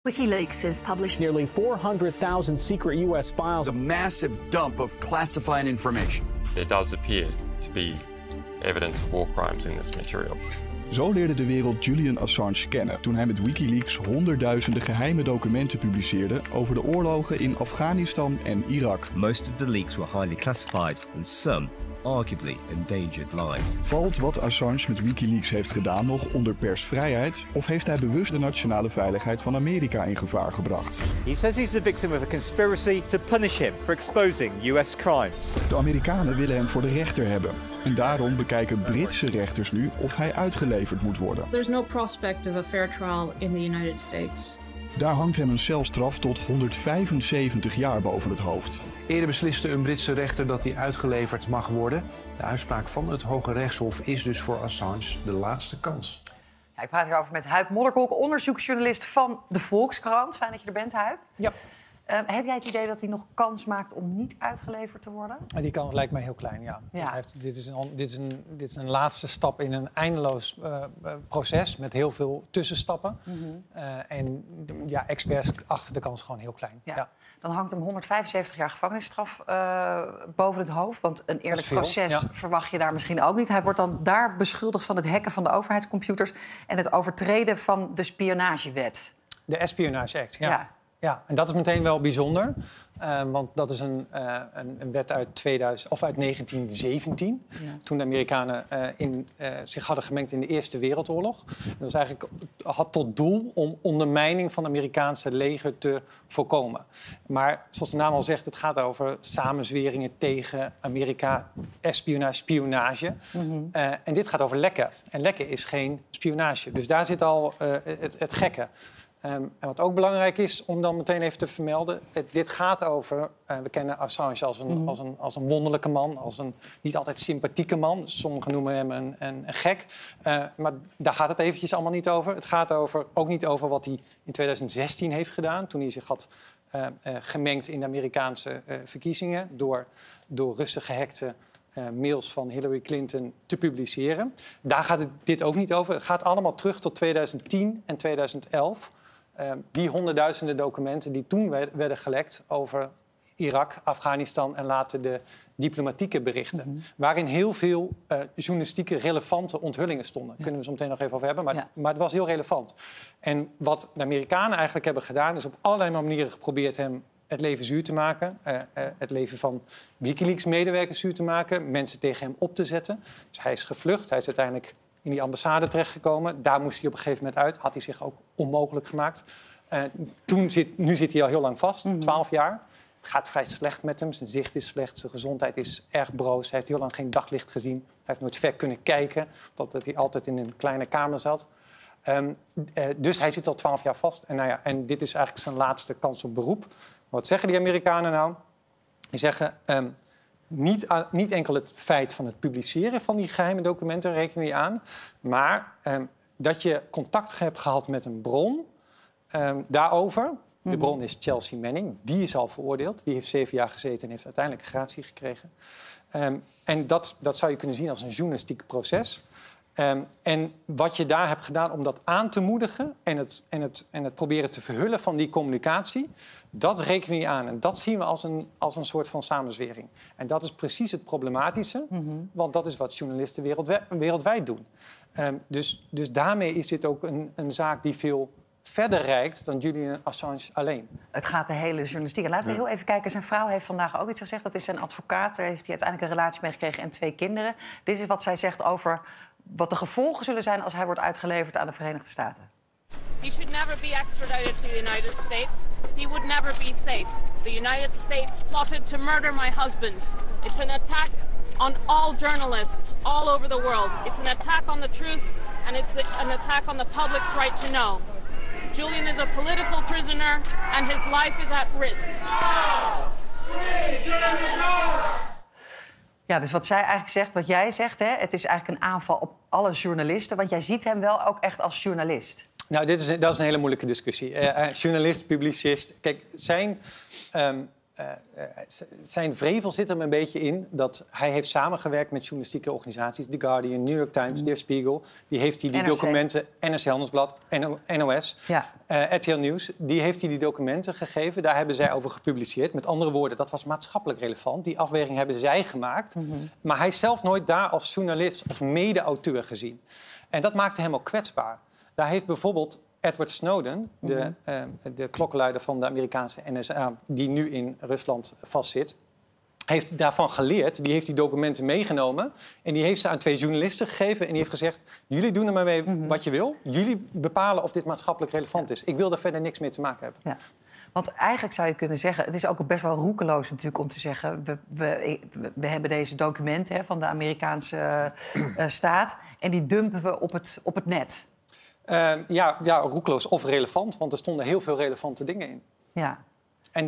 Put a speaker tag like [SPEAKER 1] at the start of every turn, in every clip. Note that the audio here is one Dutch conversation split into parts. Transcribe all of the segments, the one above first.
[SPEAKER 1] WikiLeaks has published
[SPEAKER 2] nearly 400,000 secret U.S. files.
[SPEAKER 3] A massive dump of classified information.
[SPEAKER 4] There does appear to be evidence of war crimes in this material.
[SPEAKER 5] Zo leerde de wereld Julian Assange kennen toen hij met WikiLeaks honderdduizenden geheime documenten publiceerde over de oorlogen in Afghanistan en Irak.
[SPEAKER 6] Most of the leaks were highly classified and some arguably endangered life.
[SPEAKER 5] Valt wat Assange met WikiLeaks heeft gedaan nog onder persvrijheid of heeft hij bewust de nationale veiligheid van Amerika in gevaar gebracht?
[SPEAKER 7] He says he's the victim of a conspiracy to punish him for exposing US crimes.
[SPEAKER 5] De Amerikanen willen hem voor de rechter hebben. En daarom bekijken Britse rechters nu of hij uitgeleverd moet worden.
[SPEAKER 8] There's no prospect of a fair trial in the United States.
[SPEAKER 5] Daar hangt hem een celstraf tot 175 jaar boven het hoofd.
[SPEAKER 9] Eerder besliste een Britse rechter dat hij uitgeleverd mag worden. De uitspraak van het Hoge Rechtshof is dus voor Assange de laatste kans.
[SPEAKER 10] Ja, ik praat hierover met Huib Modderkolk, onderzoeksjournalist van de Volkskrant. Fijn dat je er bent, Huib.
[SPEAKER 11] Ja.
[SPEAKER 10] Heb jij het idee dat hij nog kans maakt om niet uitgeleverd te worden?
[SPEAKER 11] Die kans lijkt mij heel klein, ja. Dit is een laatste stap in een eindeloos proces met heel veel tussenstappen. En ja, experts achten de kans gewoon heel klein.
[SPEAKER 10] Ja.
[SPEAKER 11] Ja.
[SPEAKER 10] Dan hangt hem 175 jaar gevangenisstraf boven het hoofd. Want een eerlijk proces verwacht je daar misschien ook niet. Hij wordt dan daar beschuldigd van het hacken van de overheidscomputers en het overtreden van de spionagewet.
[SPEAKER 11] De Espionage Act, ja. Ja, en dat is meteen wel bijzonder, want dat is een wet uit 1917... toen de Amerikanen zich hadden gemengd in de Eerste Wereldoorlog. Dat had tot doel om ondermijning van het Amerikaanse leger te voorkomen. Maar zoals de naam al zegt, het gaat over samenzweringen tegen Amerika, spionage. En dit gaat over lekken. En lekken is geen spionage. Dus daar zit al het gekke. En wat ook belangrijk is om dan meteen even te vermelden, dit gaat over, we kennen Assange als een wonderlijke man, als een niet altijd sympathieke man. Sommigen noemen hem een gek. Maar daar gaat het eventjes allemaal niet over. Het gaat ook niet over wat hij in 2016 heeft gedaan, toen hij zich had gemengd in de Amerikaanse verkiezingen door rustig gehackte mails van Hillary Clinton te publiceren. Daar gaat dit ook niet over. Het gaat allemaal terug tot 2010 en 2011. Die honderdduizenden documenten die toen werden gelekt over Irak, Afghanistan en later de diplomatieke berichten. Waarin heel veel journalistieke relevante onthullingen stonden. Daar kunnen we zo meteen nog even over hebben, maar het was heel relevant. En wat de Amerikanen eigenlijk hebben gedaan is op allerlei manieren geprobeerd hem het leven zuur te maken. Het leven van WikiLeaks-medewerkers zuur te maken. Mensen tegen hem op te zetten. Dus hij is gevlucht. Hij is uiteindelijk in die ambassade terechtgekomen. Daar moest hij op een gegeven moment uit. Had hij zich ook onmogelijk gemaakt. Nu zit hij al heel lang vast, 12 jaar. Het gaat vrij slecht met hem. Zijn zicht is slecht, zijn gezondheid is erg broos. Hij heeft heel lang geen daglicht gezien. Hij heeft nooit ver kunnen kijken, omdat hij altijd in een kleine kamer zat. Dus hij zit al 12 jaar vast. En dit is eigenlijk zijn laatste kans op beroep. Wat zeggen die Amerikanen nou? Die zeggen, niet enkel het feit van het publiceren van die geheime documenten rekenen we aan, maar dat je contact hebt gehad met een bron daarover. De bron is Chelsea Manning. Die is al veroordeeld. Die heeft 7 jaar gezeten en heeft uiteindelijk gratie gekregen. En dat zou je kunnen zien als een journalistiek proces. En wat je daar hebt gedaan om dat aan te moedigen en het proberen te verhullen van die communicatie, dat rekenen we je aan. En dat zien we als een soort van samenzwering. En dat is precies het problematische, want dat is wat journalisten wereldwijd doen. Dus daarmee is dit ook een zaak die veel verder reikt dan Julian Assange alleen.
[SPEAKER 10] Het gaat de hele journalistiek. Laten we heel even kijken. Zijn vrouw heeft vandaag ook iets gezegd. Dat is zijn advocaat. Daar heeft hij uiteindelijk een relatie mee gekregen en 2 kinderen. Dit is wat zij zegt over wat de gevolgen zullen zijn als hij wordt uitgeleverd aan de Verenigde Staten.
[SPEAKER 8] He should never be extradited to the United States. He would never be safe. The United States plotted to murder my husband. It's an attack on all journalists all over the world. It's an attack on the truth and it's an attack on the public's right to know. Julian is a political prisoner and his life is at risk. Ja, dus wat zij eigenlijk zegt, wat jij zegt, hè, het is eigenlijk een aanval op alle journalisten, want jij ziet hem wel ook echt als journalist.
[SPEAKER 11] Nou, dat is een hele moeilijke discussie. Journalist, publicist. Kijk, zijn zijn vrevel zit hem een beetje in dat hij heeft samengewerkt met journalistieke organisaties, The Guardian, New York Times, Der Spiegel. Die heeft hij die
[SPEAKER 10] NRC.
[SPEAKER 11] documenten, NRC Handelsblad, NOS, RTL Nieuws, die heeft hij die documenten gegeven. Daar hebben zij over gepubliceerd. Met andere woorden, dat was maatschappelijk relevant. Die afweging hebben zij gemaakt. Maar hij is zelf nooit daar als journalist, als mede-auteur gezien. En dat maakte hem ook kwetsbaar. Daar heeft bijvoorbeeld Edward Snowden, de klokkenluider van de Amerikaanse NSA, die nu in Rusland vastzit, heeft daarvan geleerd. Die heeft die documenten meegenomen en die heeft ze aan 2 journalisten gegeven. En die heeft gezegd, jullie doen er maar mee wat je wil. Jullie bepalen of dit maatschappelijk relevant is. Ik wil daar verder niks mee te maken hebben.
[SPEAKER 10] Ja. Want eigenlijk zou je kunnen zeggen, het is ook best wel roekeloos natuurlijk om te zeggen, we hebben deze documenten van de Amerikaanse staat en die dumpen we op het net.
[SPEAKER 11] Ja, roekeloos of relevant, want er stonden heel veel relevante dingen in.
[SPEAKER 10] Ja.
[SPEAKER 11] En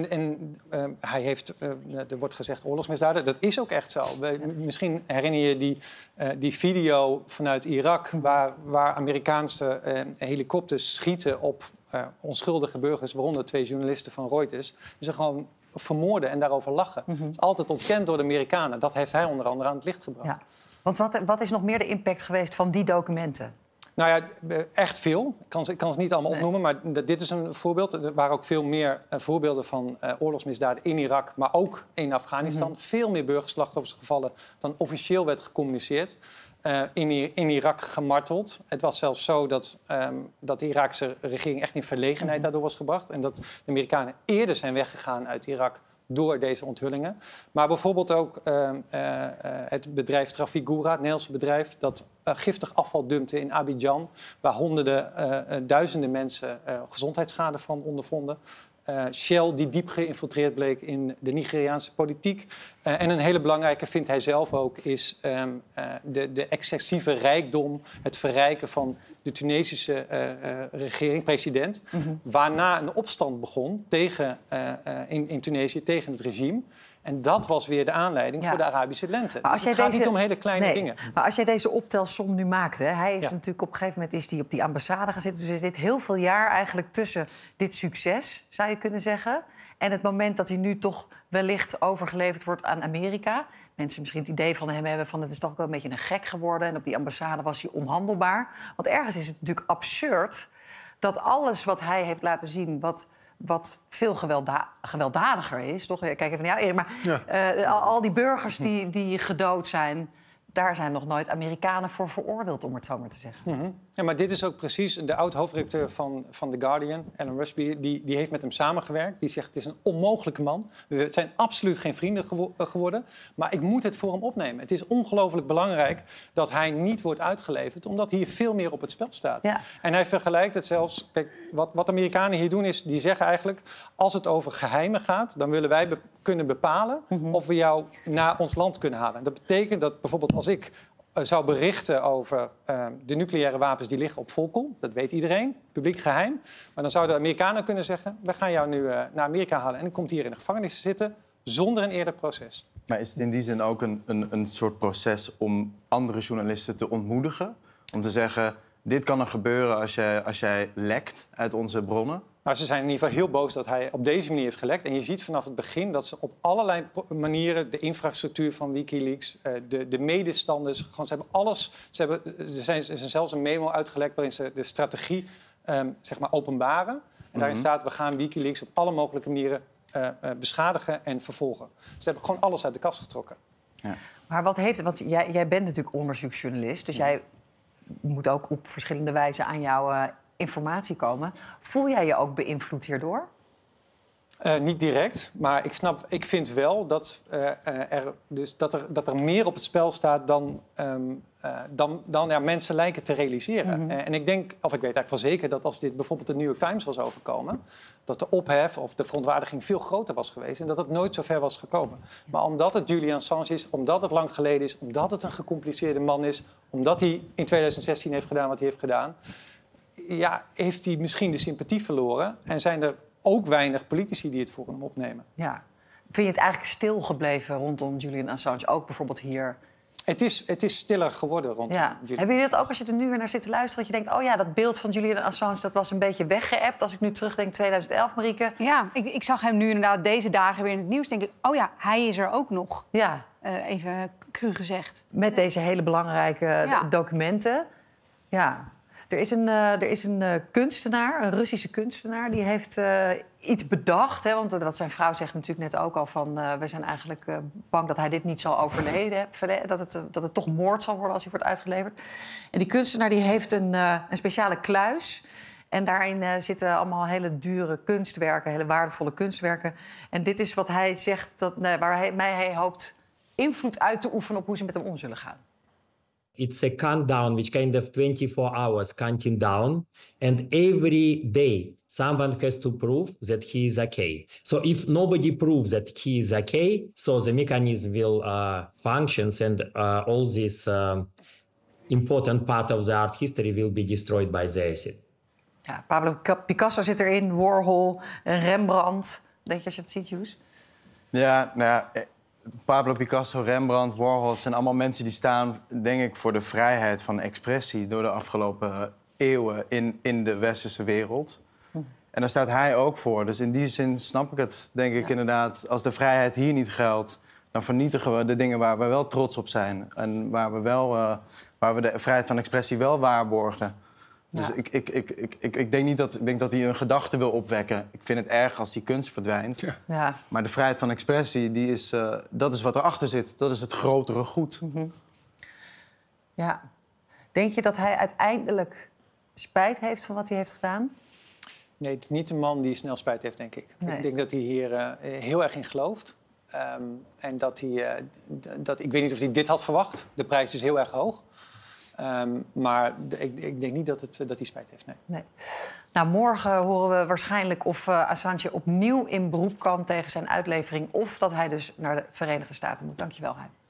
[SPEAKER 11] hij heeft, er wordt gezegd oorlogsmisdaden, dat is ook echt zo. Misschien herinner je die video vanuit Irak, waar Amerikaanse helikopters schieten op onschuldige burgers, waaronder 2 journalisten van Reuters. Ze gewoon vermoorden en daarover lachen. Dat is altijd ontkend door de Amerikanen. Dat heeft hij onder andere aan het licht gebracht.
[SPEAKER 10] Ja. Want wat is nog meer de impact geweest van die documenten?
[SPEAKER 11] Nou ja, echt veel. Ik kan ze niet allemaal opnoemen, maar dit is een voorbeeld. Er waren ook veel meer voorbeelden van oorlogsmisdaden in Irak, maar ook in Afghanistan. Veel meer burgerslachtoffers gevallen dan officieel werd gecommuniceerd. In Irak gemarteld. Het was zelfs zo dat de Iraakse regering echt in verlegenheid daardoor was gebracht. En dat de Amerikanen eerder zijn weggegaan uit Irak door deze onthullingen. Maar bijvoorbeeld ook het bedrijf Trafigura, het Nederlandse bedrijf, dat giftig afval dumpte in Abidjan, waar duizenden mensen gezondheidsschade van ondervonden. Shell, die diep geïnfiltreerd bleek in de Nigeriaanse politiek. En een hele belangrijke, vindt hij zelf ook, is de excessieve rijkdom, het verrijken van de Tunesische regering, president. Waarna een opstand begon in Tunesië tegen het regime. En dat was weer de aanleiding voor de Arabische lente. Dus het gaat niet om hele kleine dingen.
[SPEAKER 10] Maar als jij deze optelsom nu maakt, hij is natuurlijk op een gegeven moment op die ambassade gaan zitten. Dus er zit heel veel jaar eigenlijk tussen dit succes, zou je kunnen zeggen, en het moment dat hij nu toch wellicht overgeleverd wordt aan Amerika. Mensen misschien het idee van hem hebben van het is toch wel een beetje een gek geworden. En op die ambassade was hij onhandelbaar. Want ergens is het natuurlijk absurd dat alles wat hij heeft laten zien, wat veel gewelddadiger is, toch? Kijk even naar maar al die burgers die gedood zijn, daar zijn nog nooit Amerikanen voor veroordeeld, om het zo maar te zeggen.
[SPEAKER 11] Ja, maar dit is ook precies de oud-hoofdredacteur van The Guardian, Alan Rusby, die heeft met hem samengewerkt. Die zegt, het is een onmogelijke man. We zijn absoluut geen vrienden geworden, maar ik moet het voor hem opnemen. Het is ongelooflijk belangrijk dat hij niet wordt uitgeleverd, omdat hier veel meer op het spel staat. Ja. En hij vergelijkt het zelfs, kijk, wat Amerikanen hier doen is, die zeggen eigenlijk, als het over geheimen gaat, dan willen wij kunnen bepalen of we jou naar ons land kunnen halen. Dat betekent dat bijvoorbeeld als ik zou berichten over de nucleaire wapens die liggen op Volkel, dat weet iedereen, publiek geheim. Maar dan zouden de Amerikanen kunnen zeggen, we gaan jou nu naar Amerika halen en dan komt hier in de gevangenis te zitten zonder een eerder proces.
[SPEAKER 1] Maar is het in die zin ook een soort proces om andere journalisten te ontmoedigen? Om te zeggen, dit kan er gebeuren als jij lekt uit onze bronnen?
[SPEAKER 11] Nou, ze zijn in ieder geval heel boos dat hij op deze manier heeft gelekt. En je ziet vanaf het begin dat ze op allerlei manieren de infrastructuur van WikiLeaks, de medestanders, gewoon, ze hebben alles. Er is zelfs een memo uitgelekt waarin ze de strategie zeg maar openbaren. En daarin staat, we gaan WikiLeaks op alle mogelijke manieren beschadigen en vervolgen. Ze hebben gewoon alles uit de kast getrokken.
[SPEAKER 10] Ja. Maar wat heeft het? Want jij bent natuurlijk onderzoeksjournalist, dus jij moet ook op verschillende wijzen aan jouw informatie komen. Voel jij je ook beïnvloed hierdoor?
[SPEAKER 11] Niet direct, maar ik vind wel dat er meer op het spel staat dan mensen lijken te realiseren. En ik denk, of ik weet eigenlijk wel zeker, dat als dit bijvoorbeeld de New York Times was overkomen, dat de ophef of de verontwaardiging veel groter was geweest en dat het nooit zo ver was gekomen. Maar omdat het Julian Assange is, omdat het lang geleden is, omdat het een gecompliceerde man is, omdat hij in 2016 heeft gedaan wat hij heeft gedaan, heeft hij misschien de sympathie verloren en zijn er ook weinig politici die het voor hem opnemen.
[SPEAKER 10] Ja. Vind je het eigenlijk stilgebleven rondom Julian Assange, ook bijvoorbeeld hier
[SPEAKER 11] Het is stiller geworden rondom Julian.
[SPEAKER 10] Hebben jullie dat ook als je er nu weer naar zit te luisteren... dat je denkt, oh ja, dat beeld van Julian Assange... dat was een beetje weggeëpt. Als ik nu terugdenk 2011, Marieke.
[SPEAKER 12] Ja, ik zag hem nu inderdaad deze dagen weer in het nieuws. Denk ik, oh ja, hij is er ook nog.
[SPEAKER 10] Ja.
[SPEAKER 12] Even cru gezegd.
[SPEAKER 10] Met deze hele belangrijke documenten. Ja. Er is een kunstenaar, een Russische kunstenaar... die heeft iets bedacht. Hè, want wat zijn vrouw zegt natuurlijk net ook al van... we zijn eigenlijk bang dat hij dit niet zal overleven. Dat het toch moord zal worden als hij wordt uitgeleverd. En die kunstenaar die heeft een speciale kluis... En daarin zitten allemaal hele dure kunstwerken, hele waardevolle kunstwerken. En dit is wat hij zegt, waar hij hoopt invloed uit te oefenen... op hoe ze met hem om zullen gaan.
[SPEAKER 13] It's a countdown, which kind of 24 hours counting down. And every day, someone has to prove that he is okay. So if nobody proves that he is okay, so the mechanism will functions and all this important part of the art history will be destroyed by the acid.
[SPEAKER 10] Ja, Pablo Picasso zit erin, Warhol, Rembrandt. Denk je als je het ziet, Joes?
[SPEAKER 1] Ja, nou ja... Pablo Picasso, Rembrandt, Warhol... het zijn allemaal mensen die staan, denk ik... voor de vrijheid van expressie... door de afgelopen eeuwen in de westerse wereld. En daar staat hij ook voor. Dus in die zin snap ik het, denk ik inderdaad... als de vrijheid hier niet geldt... dan vernietigen we de dingen waar we wel trots op zijn. En waar we de vrijheid van expressie wel waarborgen. Dus ik denk dat hij een gedachte wil opwekken. Ik vind het erg als die kunst verdwijnt.
[SPEAKER 10] Ja.
[SPEAKER 1] Maar de vrijheid van expressie, dat is wat erachter zit. Dat is het grotere goed.
[SPEAKER 10] Ja. Denk je dat hij uiteindelijk spijt heeft van wat hij heeft gedaan?
[SPEAKER 11] Nee, het is niet een man die snel spijt heeft, denk ik.
[SPEAKER 10] Nee.
[SPEAKER 11] Ik denk dat hij hier heel erg in gelooft. En dat hij... ik weet niet of hij dit had verwacht. De prijs is heel erg hoog. Maar ik denk niet dat hij spijt heeft, nee.
[SPEAKER 10] Nou, morgen horen we waarschijnlijk of Assange opnieuw in beroep kan tegen zijn uitlevering... of dat hij dus naar de Verenigde Staten moet. Dank je wel, Hein.